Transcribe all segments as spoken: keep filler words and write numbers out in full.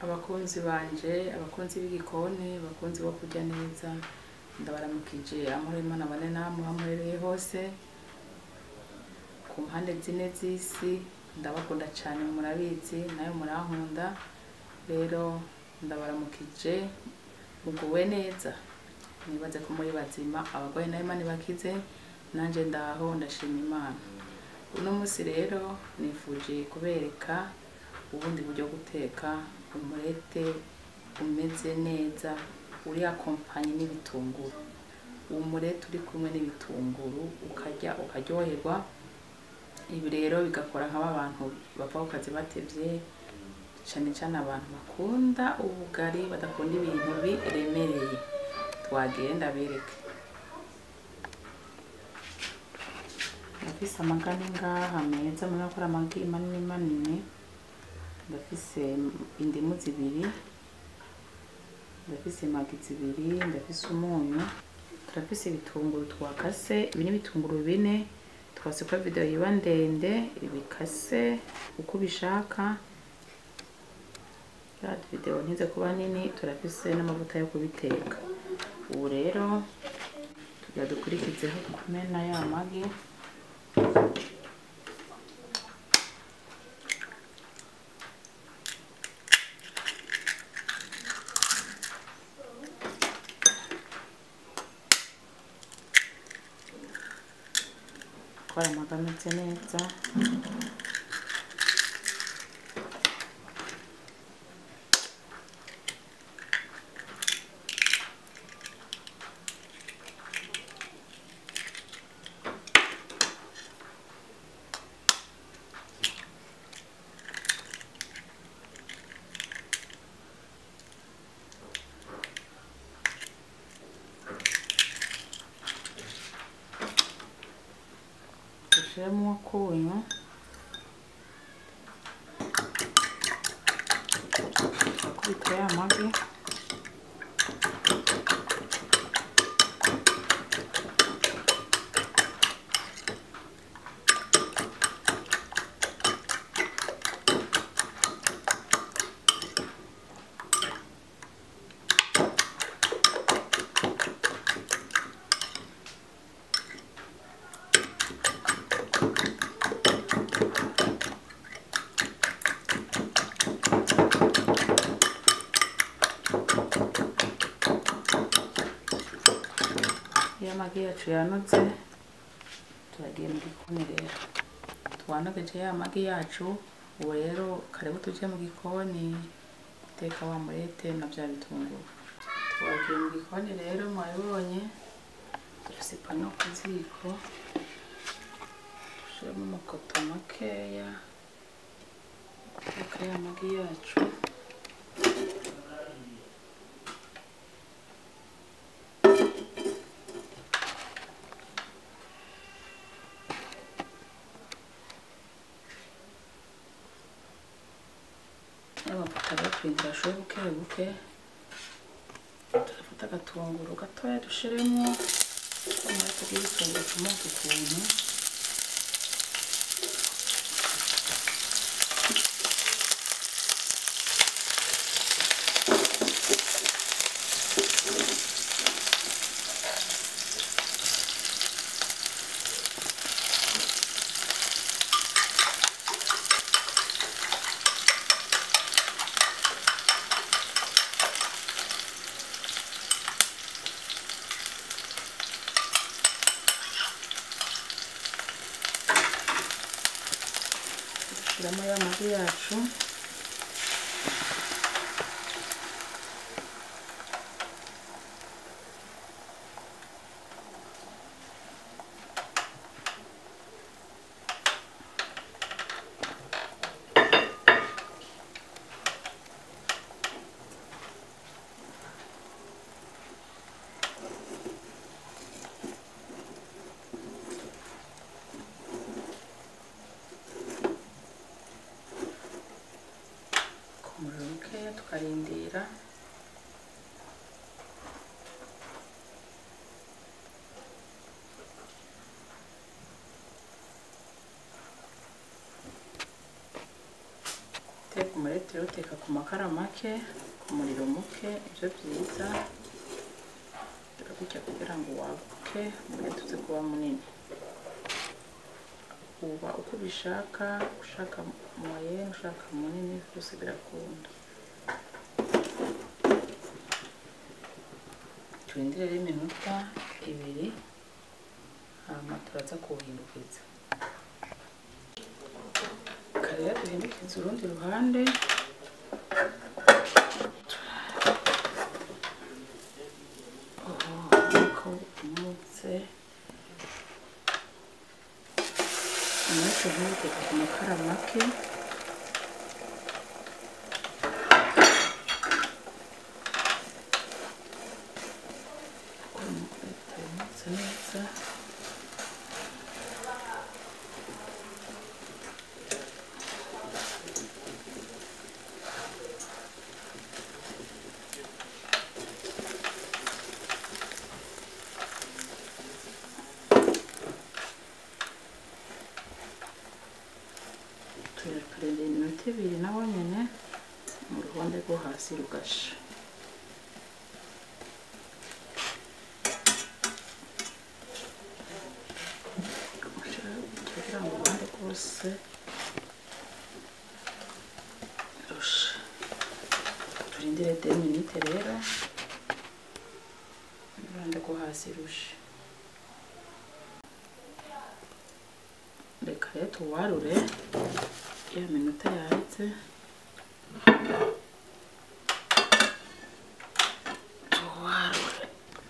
abakunzi banje, abakunzi b'igikoni, abakunzi bo kurya neza, ndabaramukije amahoro y'Imana abane namwe aho muherereye hose ku mpande zine z'isi. Ndabakunda cyane murabizi, nayo murankunda. Rero ndabaramukije muguwe neza, nibaze ko muri bazima, abarwayi nayo Imana ibakize, nanje ndaho ndashima Imana. Uno munsi rero nifuje kubereka ubundi buryo guteka umurete umeze neza uri akompanye n'ibitunguru. Umurete uri kumwe n'ibitunguru ukarya ukaryoherwa. Ibi rero bigakora nk'aba bantu bava ku kazi batevye, cyane cyane abantu bakunda ubugari badakunda ibintu biremereye. Twagenda bereke. Ndafise amagani ngaha meza, murakora amagi manini manini. Ndafise indimu zibiri, ndafise magi zibiri, ndafise umunyu, turafise ibitunguru twakase. Ibi ni ibitunguru bine, twase ko video yiba ndende, ibikase uko bishaka. Ya video ntize kuba nini. Turafise n'amavuta yo kubiteka. Ubu rero tujya dukurikizeho kumena ya magi. Kora amagi ameze neza. Dushiramo akunyu, akubita ya magi. Ya magi yacu yanutse, turagiye mu gikoni rero. Twanogeje ya magi yacu. Ubu rero karibu tuje mu gikoni guteka wa murete na bya bitunguru. Twagiye mu gikoni rero, mwabibonye. Dufise pano ku ziko, dushiramo amakoto makeya guteka ya magi yacu. Twinjira shoye buke buke. Turafata agatunguru gatoya dushiremo, tumara tugiye ibitunguru tumoka ukuntu. Dushyiramo ya magi yacu. Tukarindira. Teka umurete rero uteka ku makara make ku muriro muke ivyo vyiza gutya kugira ngo waguke mugihe tuze kuba munini. Uba uko ubishaka, ushaka moyen, ushaka munini, byose birakunda. Turindire rero iminota ibiri hama turaza kuwuhindukiza. Rero duhindukiza urundi ruhande. Uko umutse umutse ntuteka ku makara make. Umutse neza. Turindira iminota ibiri naho nyene mu ruhande rwo hasi rugasha. Kugira ngo uruhande rwose rushe. Turindire deux minutes rero uruhande rwo hasi rushe. Reka rero tuwarure ya minota yahetse. Tuwarure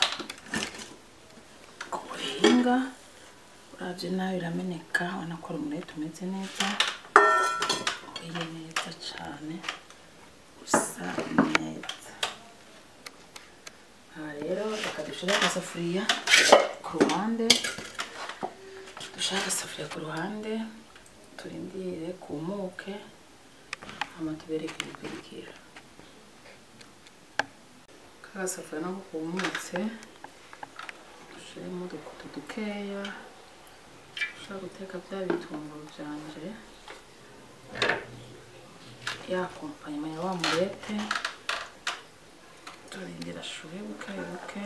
ku buhinga uravye nawe birameneka, ubona ko umurete umeze neza, uhiye neza cane, usa neza. Aha rero reka dushire agasafuriya ku ruhande, dushire agasafuriya ku ruhande, turindire kumuke hama tubereke ibikurikira. Kagasafuriya nako kumutse, dushiremo udukuto dukeya, ushobora guteka bya bitunguru vyanje, ya kompanyema ya wa murete, turindira ashuhe buke buke.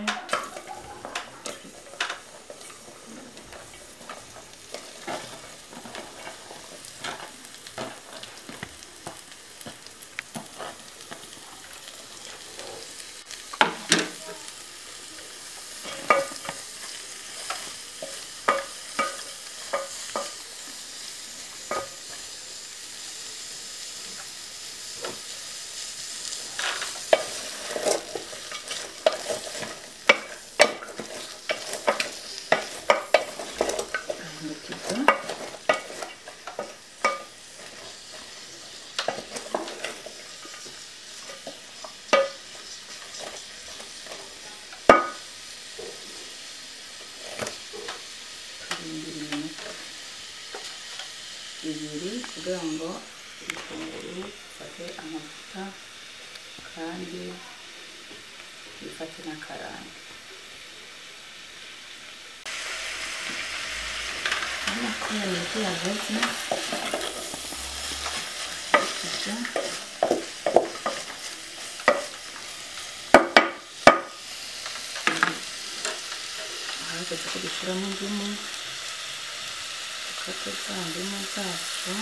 Ibiri kugira ngo ibitunguru bifate amavuta kandi bifate n'akarangi. Hano ko ibintu yaheze kuja hageze ko dushiramo indimu, dukate za ndimu zacu,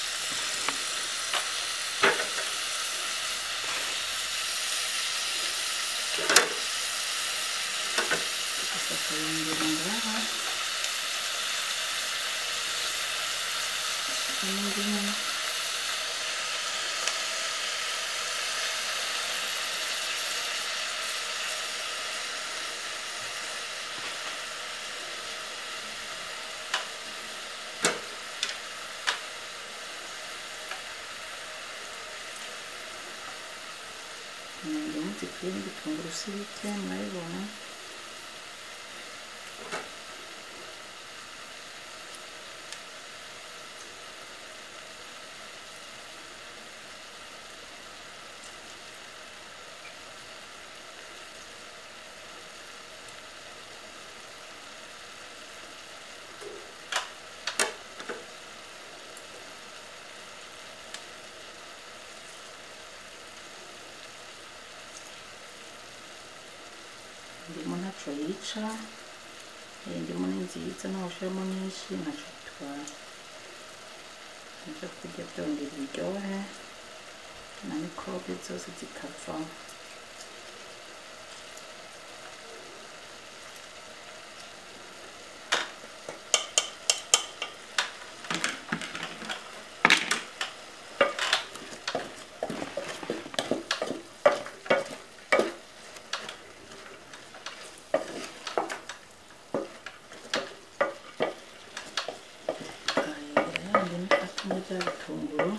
tugasakayongera ngaha indimu, indimu zikwiye n'ibitunguru si bike murabibona. indimu ntaco yica, indimu ni nziza naho ushiramo nyinshi ntaco bitwara, ivyo kurya vyongera uburyohe na mikrobe zose zikavamo. Bya bitunguru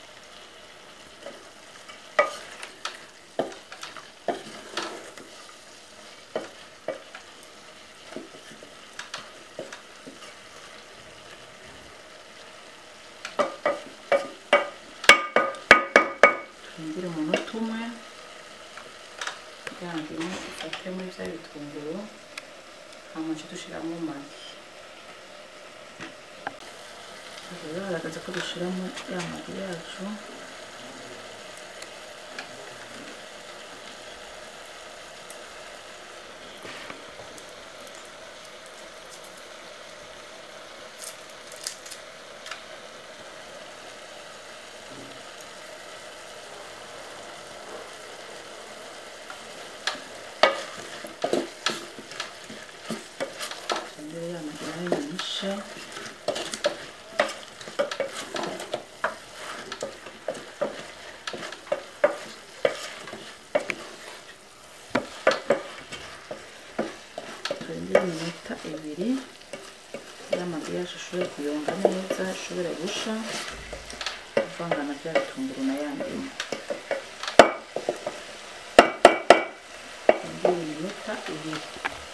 turindire umunota umwe kugira ngo indimu ifate muri bya bitunguru, hanyuma duce dushiramo amagi. Bigaragaza ko dushiramo ya magi yacu, ya magi nayo yishe. Iminota ibiri y'amagi yacu ashobore kuyonga neza, ashobore gusha, kuvangana bya bitunguru na ya ndimu. Iminota ibiri.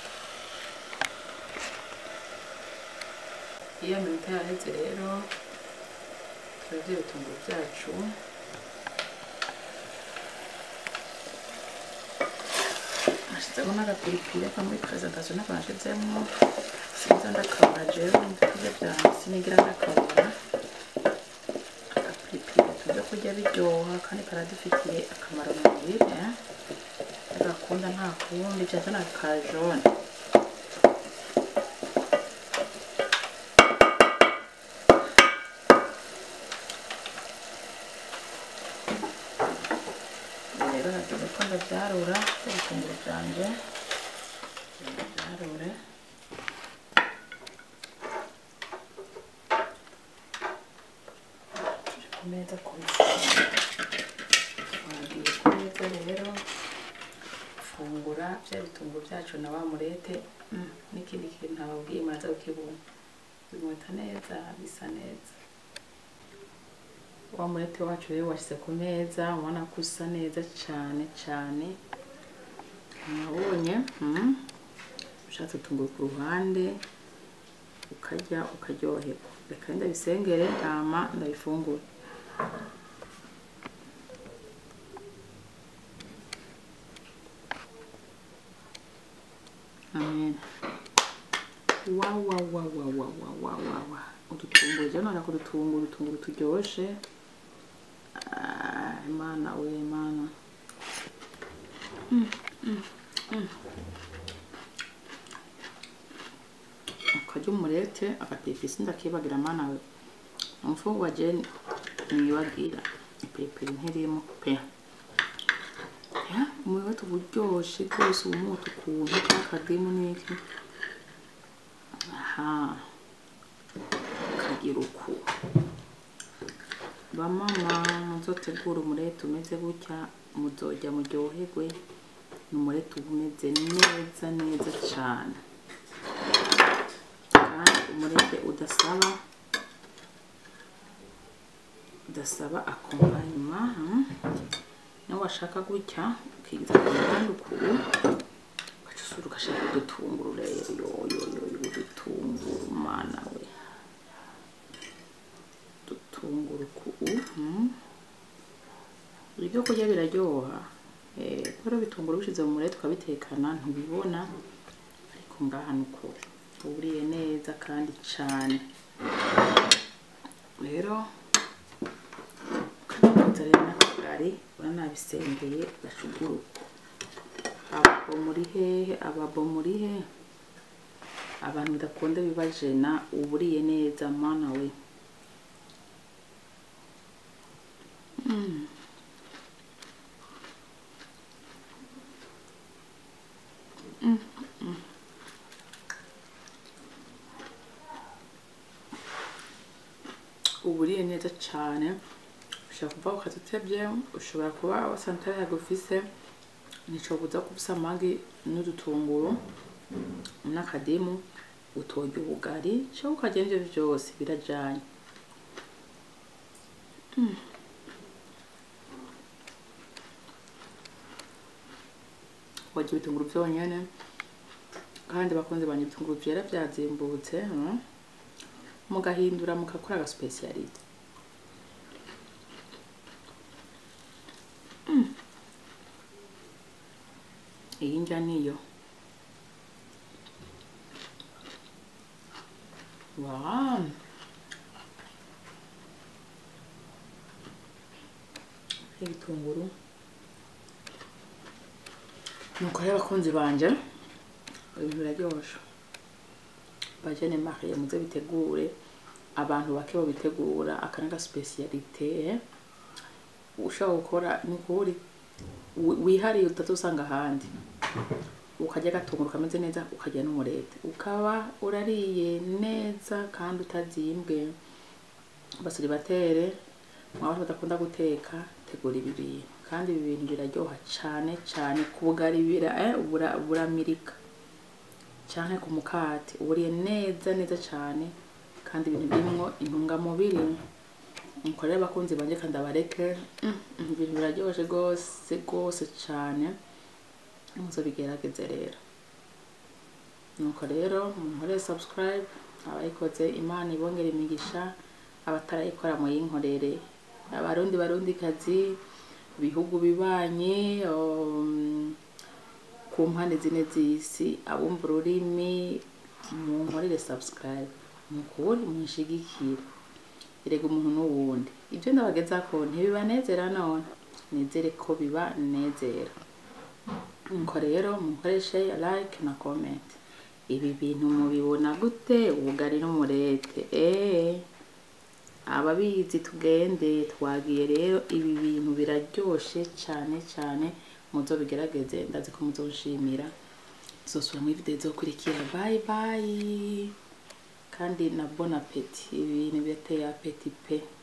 Iyo minota yaheze rero turabye ibitunguru byacu. Nashizeho n'agapiripiri ko muri presentation nako nashizemo, sinza ndakabura jewe ibyo byanjye sinigira ndakabura. Agapiripiri gatuma kurya biryoha kandi karadufitiye akamaro mu mubiri, agakunda nta kundi cyane na kajone. Rero hageze ko ndabyarura ibitunguru byanje, ndabyarure ku meza kubifungura. Wagiye ku meza rero fungura bya bitunguru byacu na wa murete n'ikindi kintu ntababwiye muraza kukibona, bimota neza bisa neza. Wa murete wacu rero washyize ku meza, ubona ko usa neza cyane cyane. Mwabonye ushatse utunguru ku ruhande ukarya ukaryoherwa. Reka ndabisengere hama ndabifungura. Amen. Wa wa wa wa wa wa wa wa wa. Udutunguru je nora ko dutunguru utunguru turyoshe. Ah, Imana we Imana. Mm, mm, mm. Akarya umurete agapiripiri ndakibagira Mana we. Umfungwa je nibagira ipiripiri ntirimo pe. Ya, umurete uburyoshe rwose umutu ukuntu akadimu n'iki. Aha. Kagira uku. Bamama muzotegura umurete umeze gutya muzojya muryoherwe, n'umurete umeze neza neza cyane, kandi umurete udasaba udasaba akompanyuma. Nawe washaka gutya ukigiza ku ruhande ukuru ugasura ugashaka udutunguru rero yo yo yo udutunguru Mana we, udutunguru ku ibyo kurya biraryoha. Eh, kora bitunguru bishize mu murete ukabitekana ntubibona, ariko ngaha nuko uburiye neza kandi cyane. Rero kanaza rero nakagari uranabisengeye gashuguruko. Ababo muri hehe, ababo muri he, abantu bidakunda bibajena uburiye neza mana we. mm. Mm. Mm. Uburiye neza cyane, ushobora kuva ukatutebye, ushobora kuba wasantare yagufise nicobuza kufisa amagi n'udutunguru n'akadimu utorya ubugari cyo ukarya ivyo vyose birajanye. mm. Warya ibitunguru vyonyene kandi bakunze banye ibitunguru vyera vyazimbutse, mm. mugahindura mugakora aga specialite. mm. Iyi ndya niyo. Wow. Ibitunguru nuko rero abakunzi banje ibintu biraryoshe. Bajene mariye muze bitegure, abantu bake bo bitegura akanaga specialite ushaka gukora nukuri wihariye utatosanga handi. Ukarya gatunguru kameze neza, ukarya n'umurete, ukaba urariye neza kandi utazimbwe. Basuri batere mwabantu badakunda guteka, tegura ibi bintu kandi ibi bintu biraryoha cyane cyane kubugari bira eh bura buramirika cyane ku mukate uburiye neza neza cyane kandi ibintu birimo intungamubiri. Mukorera bakunzi banje kandi abareke mm, ibintu biraryoshe gose gose cyane, muzo bigerageze rero. Nuko rero munkore subscribe, abayikoze Imana ibongere imigisha, abatarayikora mu yinkorere, abarundi barundi kazi bihugu bibanye um, ku mpande zine z'isi, abumva ururimi munkorere subscribe, mukuri munshigikire. Erega umuntu n'uwundi ibyo ndabageza ko ntibibanezera none nizere ko biba nezera. Nuko rero mukoreshe like na comment. Ibi bintu mubibona gute? Ubugari n'umurete eh ababizi tugende twagiye rero. Ibi bintu biraryoshe cyane cyane, muzo bigerageze, ndazi ko muzoshimira. Zosura mu video zokurikira. Bye bye kandi na bon appétit. Ibintu biteye appétit pe.